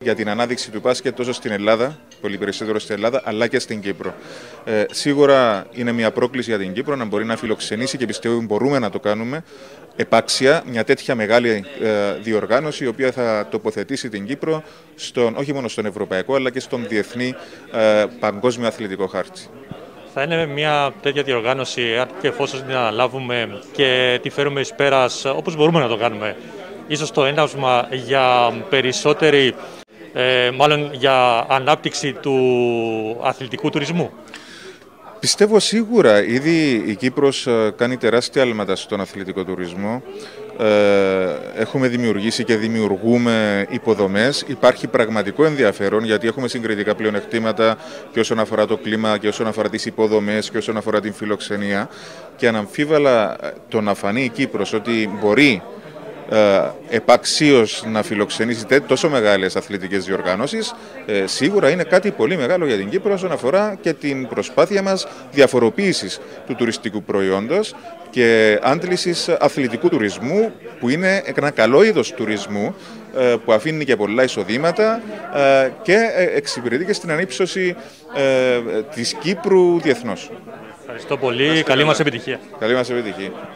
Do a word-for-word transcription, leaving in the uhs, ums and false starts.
για την ανάδειξη του μπάσκετ τόσο στην Ελλάδα, πολύ περισσότερο στην Ελλάδα, αλλά και στην Κύπρο. Ε, σίγουρα είναι μια πρόκληση για την Κύπρο να μπορεί να φιλοξενήσει και πιστεύω μπορούμε να το κάνουμε επάξια μια τέτοια μεγάλη ε, διοργάνωση η οποία θα τοποθετήσει την Κύπρο στον, όχι μόνο στον ευρωπαϊκό αλλά και στον διεθνή ε, παγκόσμιο αθλητικό χάρτη. Θα είναι μια τέτοια διοργάνωση, αν και εφόσον την αναλάβουμε και τη φέρουμε εις πέρας, όπως μπορούμε να το κάνουμε, ίσως το έναυσμα για περισσότερη, ε, μάλλον για ανάπτυξη του αθλητικού τουρισμού. Πιστεύω σίγουρα, ήδη η Κύπρος κάνει τεράστια άλματα στον αθλητικό τουρισμό. Ε, έχουμε δημιουργήσει και δημιουργούμε υποδομές. Υπάρχει πραγματικό ενδιαφέρον γιατί έχουμε συγκριτικά πλεονεκτήματα και όσον αφορά το κλίμα και όσον αφορά τις υποδομές και όσον αφορά την φιλοξενία. Και αναμφίβολα το να φανεί η Κύπρος ότι μπορεί Ε, επαξίως να φιλοξενήσει τόσο μεγάλες αθλητικές διοργανώσεις, ε, σίγουρα είναι κάτι πολύ μεγάλο για την Κύπρο όσον αφορά και την προσπάθεια μας διαφοροποίησης του τουριστικού προϊόντος και άντλησης αθλητικού τουρισμού που είναι ένα καλό είδος τουρισμού ε, που αφήνει και πολλά εισοδήματα ε, και εξυπηρετεί και στην ανύψωση ε, της Κύπρου διεθνώς. Ευχαριστώ πολύ. Καλή μας επιτυχία. Καλή μας επιτυχία.